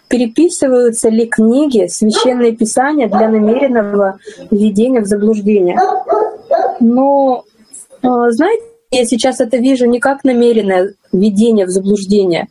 Переписываются ли книги, священные писания для намеренного введения в заблуждение? Но, знаете, я сейчас это вижу не как намеренное введение в заблуждение.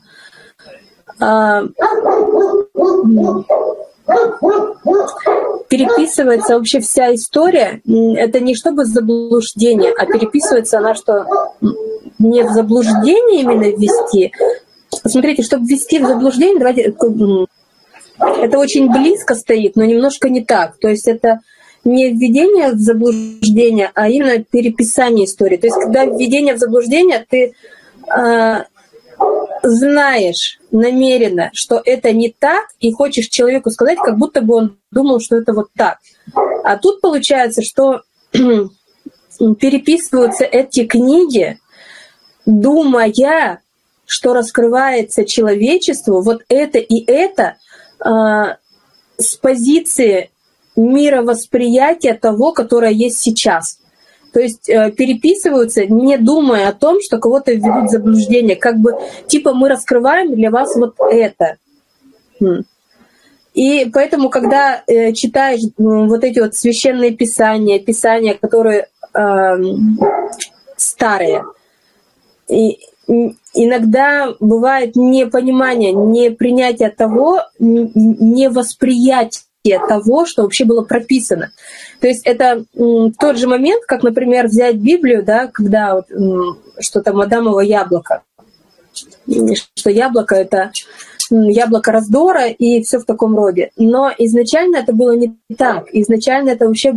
Переписывается вообще вся история. Это не чтобы заблуждение, а переписывается она, что не в заблуждение именно ввести. Смотрите, чтобы ввести в заблуждение, давайте, это очень близко стоит, но немножко не так. То есть это не введение в заблуждение, а именно переписание истории. То есть когда введение в заблуждение, ты знаешь намеренно, что это не так, и хочешь человеку сказать, как будто бы он думал, что это вот так. А тут получается, что переписываются эти книги, думая, что раскрывается человечеству вот это и это с позиции мировосприятия того, которое есть сейчас. То есть переписываются, не думая о том, что кого-то введут в заблуждение. Как бы, типа, мы раскрываем для вас вот это. И поэтому, когда читаешь вот эти вот священные писания, которые старые, и иногда бывает непонимание, непринятие того, невосприятие того, что вообще было прописано. То есть это тот же момент, как, например, взять Библию, да, когда вот, что там Адамово яблоко, что яблоко — это яблоко раздора и все в таком роде. Но изначально это было не так. Изначально это вообще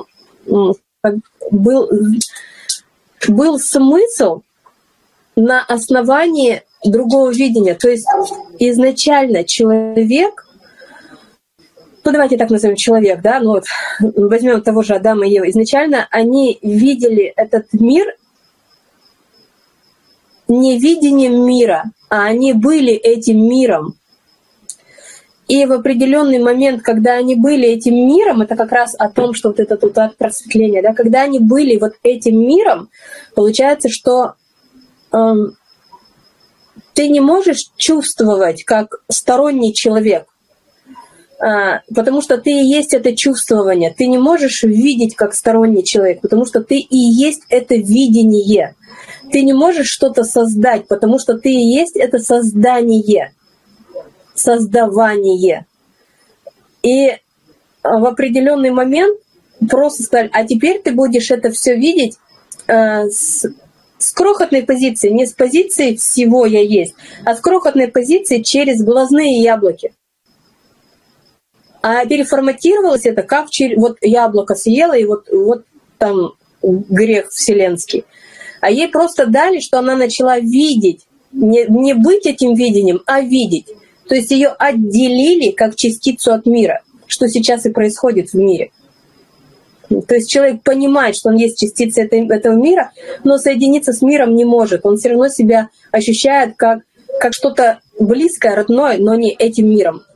был смысл на основании другого видения. То есть изначально человек, ну давайте так назовем человек, да, ну вот возьмем того же Адама и Еву. Изначально они видели этот мир не видением мира, а они были этим миром. И в определенный момент, когда они были этим миром, это как раз о том, что вот это тут от просветления, да, когда они были вот этим миром, получается, что ты не можешь чувствовать как сторонний человек, потому что ты и есть это чувствование. Ты не можешь видеть как сторонний человек, потому что ты и есть это видение. Ты не можешь что-то создать, потому что ты и есть это создание, создавание. И в определенный момент просто сказали, а теперь ты будешь это все видеть с крохотной позиции, не с позиции всего я есть, а с крохотной позиции через глазные яблоки. А переформатировалось это как вот яблоко съела, и вот там грех вселенский. А ей просто дали, что она начала видеть, не быть этим видением, а видеть. То есть ее отделили как частицу от мира, что сейчас и происходит в мире. То есть человек понимает, что он есть частица этого мира, но соединиться с миром не может. Он все равно себя ощущает как что-то близкое, родное, но не этим миром.